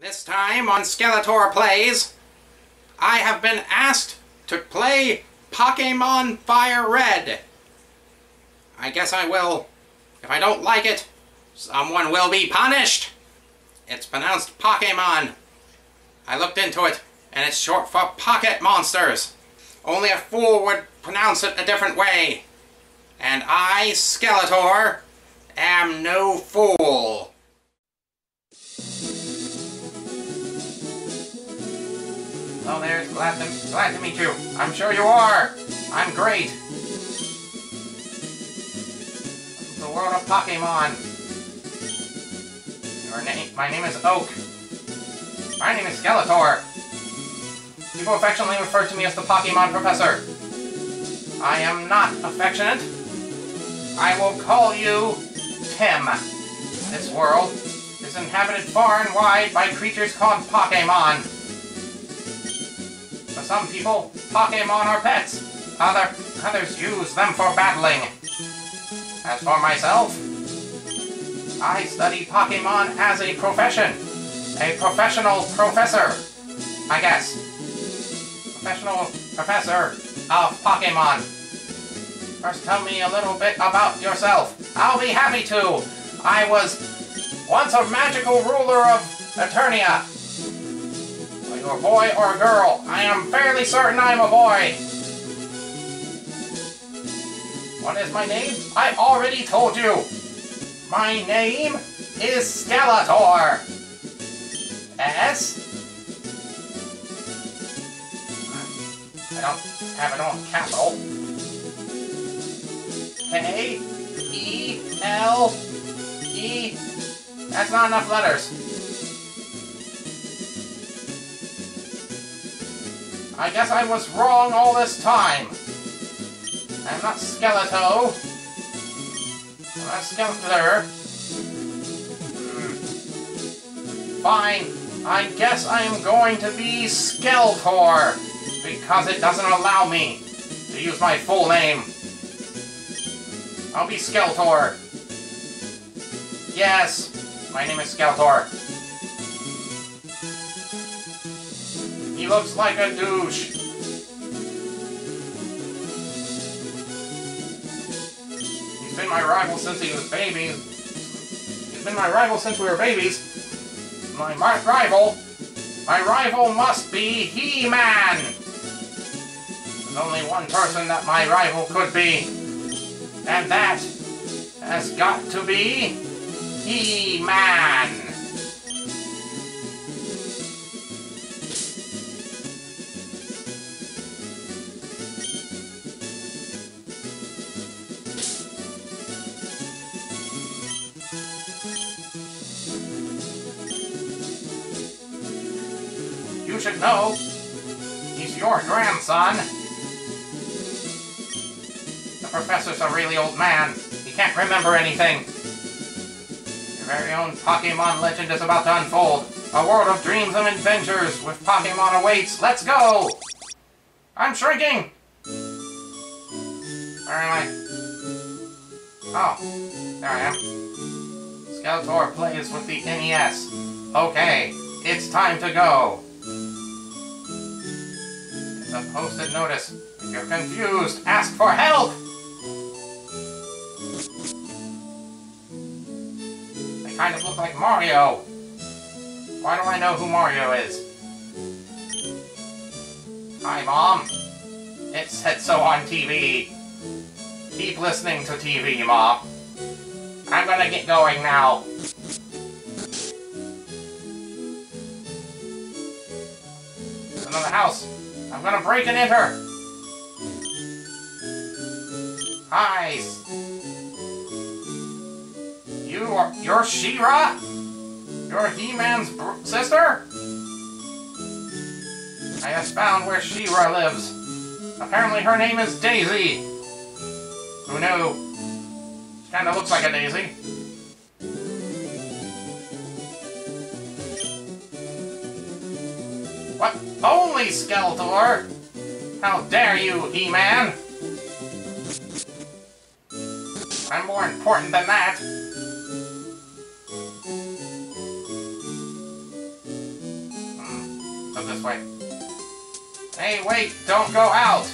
This time on Skeletor Plays, I have been asked to play Pokémon Fire Red. I guess I will. If I don't like it, someone will be punished. It's pronounced Pokémon. I looked into it, and it's short for Pocket Monsters. Only a fool would pronounce it a different way. And I, Skeletor, am no fool. Hello there, glad to meet you. I'm sure you are. I'm great. The world of Pokémon. My name is Oak. My name is Skeletor. People affectionately refer to me as the Pokémon Professor. I am not affectionate. I will call you Tim. This world is inhabited far and wide by creatures called Pokémon. For some people, Pokémon are pets. Others use them for battling. As for myself, I study Pokémon as a profession. A professional professor, I guess. Professional professor of Pokémon. First, tell me a little bit about yourself. I'll be happy to. I was once a magical ruler of Eternia. Are you a boy or a girl? I am fairly certain I'm a boy. What is my name? I already told you. My name is Skeletor. S? I don't have it on capital. K-E-L-E. That's not enough letters. I guess I was wrong all this time. I'm not Skeleto. I'm not Skeletor. Fine. I guess I am going to be Skeletor, because it doesn't allow me to use my full name. I'll be Skeletor. Yes, my name is Skeletor. He looks like a douche. He's been my rival since he was baby. He's been my rival since we were babies. My rival must be He-Man. There's only one person that my rival could be, and that has got to be He-Man. You should know, he's your grandson. The professor's a really old man. He can't remember anything. Your very own Pokémon legend is about to unfold. A world of dreams and adventures with Pokémon awaits. Let's go! I'm shrinking! Where am I? Oh, there I am. Skeletor plays with the NES. Okay, it's time to go. A posted notice. If you're confused, ask for help! They kind of look like Mario. Why do I know who Mario is? Hi, Mom. It said so on TV. Keep listening to TV, Mom. I'm gonna get going now. There's another house. I'm gonna break and enter! Hi! You're She-Ra? You're He-Man's sister? I just found where She-Ra lives. Apparently her name is Daisy. Who knew? She kinda looks like a daisy. What? Only Skeletor? How dare you, He-Man? I'm more important than that. go this way. Hey, wait, don't go out!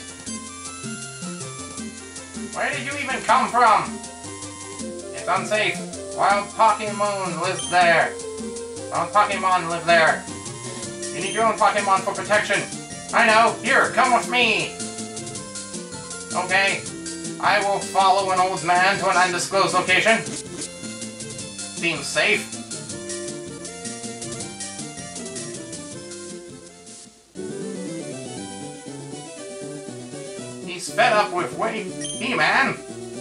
Where did you even come from? It's unsafe. Wild Pokemon live there. Wild Pokemon live there. You need your own Pokemon for protection. I know. Here, come with me. Okay. I will follow an old man to an undisclosed location. Seems safe. He's fed up with waiting. He-Man!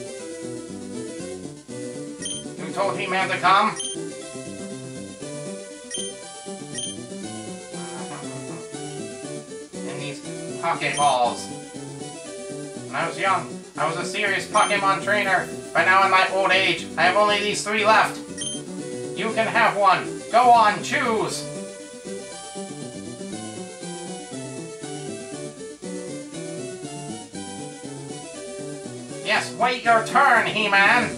You told He-Man to come? And these Pokeballs. When I was young, I was a serious Pokemon trainer, but now in my old age, I have only these 3 left. You can have one. Go on, choose! Yes, wait your turn, He-Man!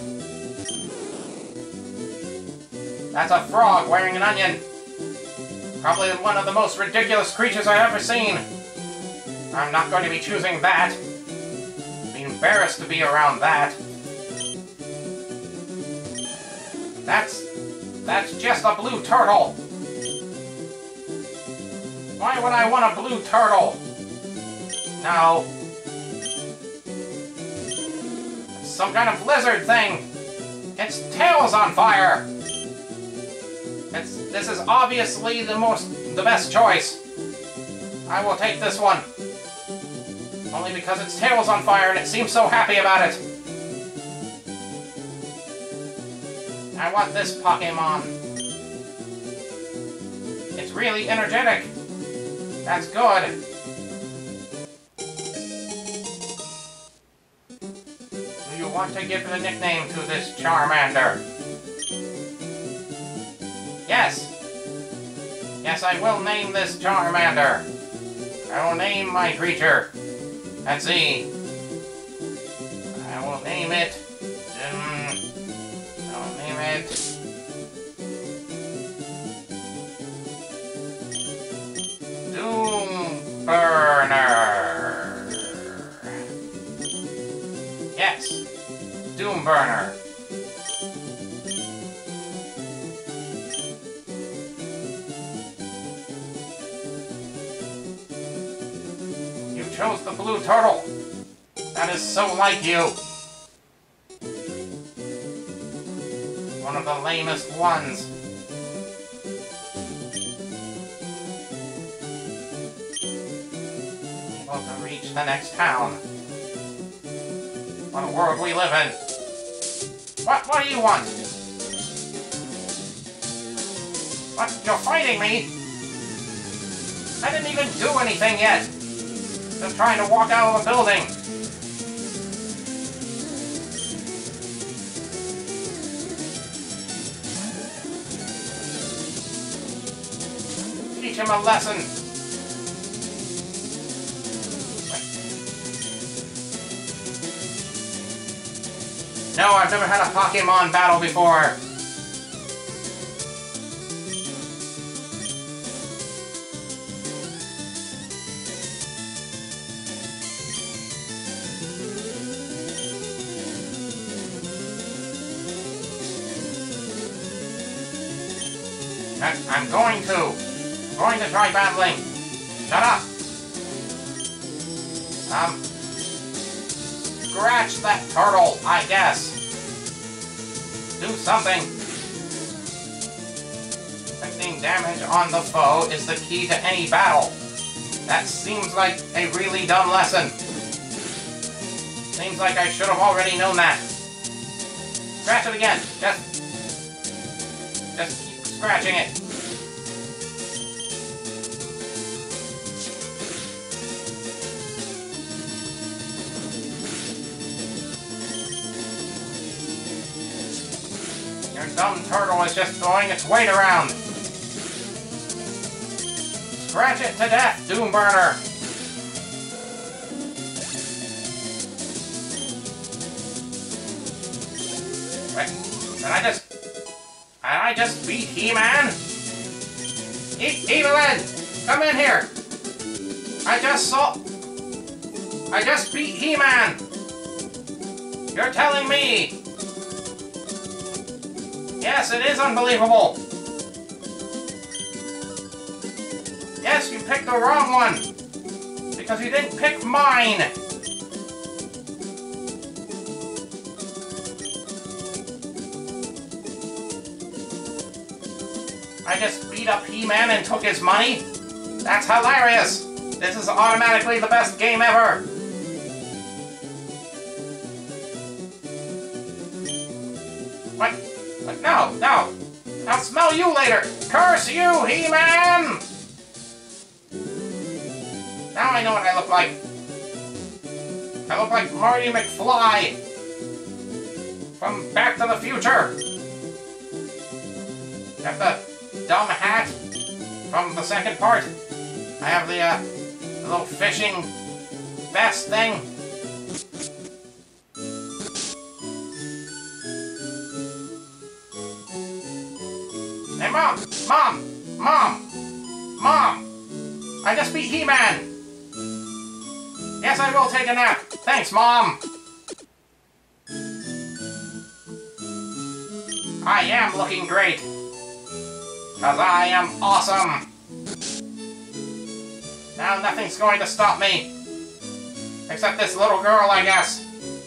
That's a frog wearing an onion. Probably one of the most ridiculous creatures I've ever seen. I'm not going to be choosing that. Be embarrassed to be around that. That's just a blue turtle. Why would I want a blue turtle? No. Some kind of lizard thing. Its tail's on fire. This is obviously the best choice. I will take this one. Only because its tail's on fire and it seems so happy about it. I want this Pokemon. It's really energetic. That's good. Do you want to give a nickname to this Charmander? Yes. Yes, I will name this Charmander. I will name my creature. Let's see. I will name it. I'll name it. Doom Burner. Yes. Doom Burner. Chose the blue turtle. That is so like you. One of the lamest ones. Able to reach the next town. What a world we live in. What do you want? What? You're fighting me? I didn't even do anything yet. Just trying to walk out of the building. Teach him a lesson. No, I've never had a Pokemon battle before. I'm going to try battling. Shut up. Scratch that turtle, I guess. Do something. Inflicting damage on the foe is the key to any battle. That seems like a really dumb lesson. Seems like I should have already known that. Scratch it again. Just keep scratching it. Your dumb turtle is just throwing its weight around. Scratch it to death, Doomburner. Wait, did I just beat He-Man? Evelyn, Come in here! I just beat He-Man! You're telling me! Yes, it is unbelievable! Yes, you picked the wrong one! Because you didn't pick mine! I just beat up He-Man and took his money? That's hilarious! This is automatically the best game ever! What? No, no! I'll smell you later! Curse you, He-Man! Now I know what I look like. I look like Marty McFly from Back to the Future. Got the dumb hat from the second part. I have the little fishing vest thing. Hey, Mom! Mom! Mom! Mom! I just beat He-Man! Yes, I will take a nap. Thanks, Mom! I am looking great. Because I am awesome. Now nothing's going to stop me. Except this little girl, I guess.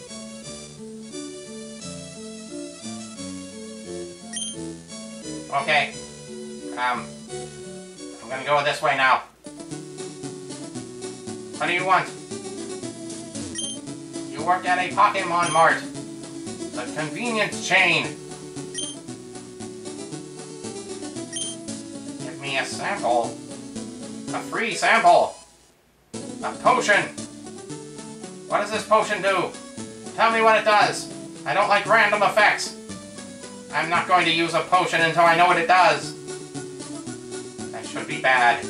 Okay. I'm gonna go this way now. What do you want? You work at a Pokemon Mart. The convenience chain. Give me a sample. A free sample. A potion. What does this potion do? Tell me what it does. I don't like random effects. I'm not going to use a potion until I know what it does. That should be bad.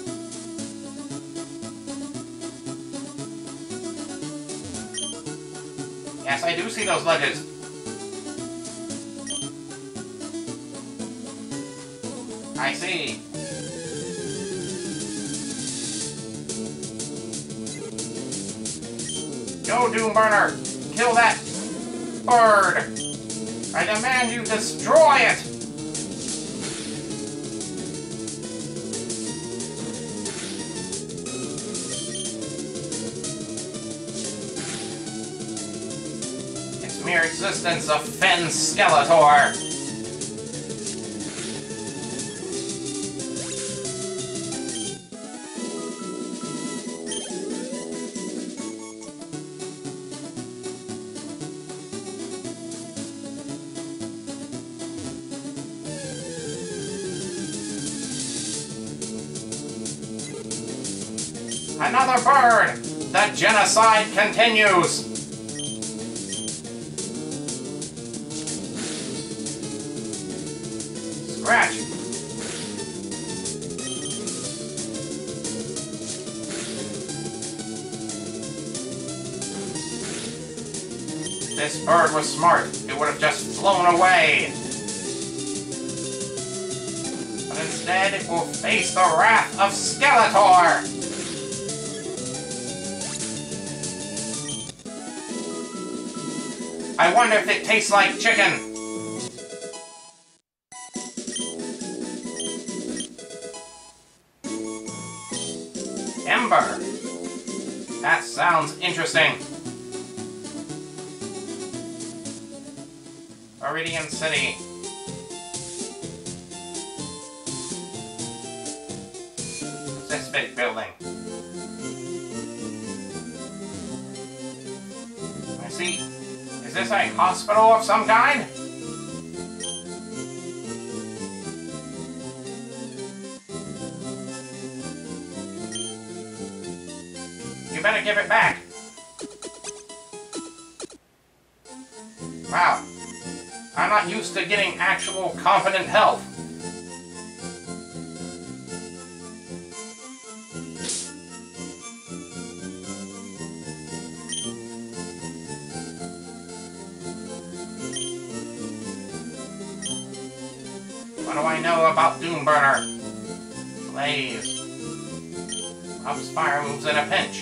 Yes, I do see those ledges. I see. Go, Doomburner! Kill that bird! I demand you destroy it! Its mere existence offends Skeletor! Another bird! The genocide continues! Scratch! This bird was smart. It would have just flown away. But instead, it will face the wrath of Skeletor! I wonder if it tastes like chicken. Ember. That sounds interesting. Viridian City. This big building. I see. Is this a hospital of some kind? You better give it back. Wow. I'm not used to getting actual competent help. What do I know about Doomburner? Blaze. Up's fire moves in a pinch.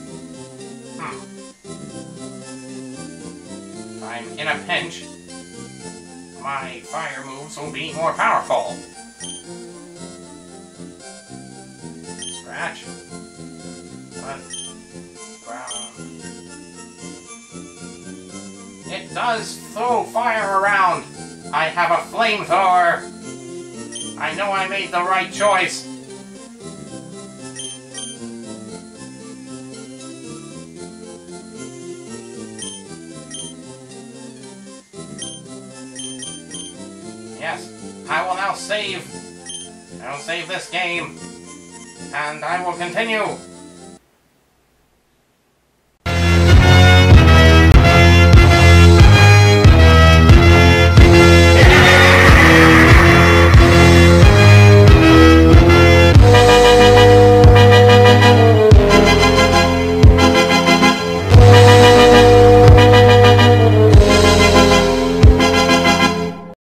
If I'm in a pinch, my fire moves will be more powerful. Scratch. It does throw fire around. I have a flamethrower. I know I made the right choice. Yes, I will now save. I will save this game. And I will continue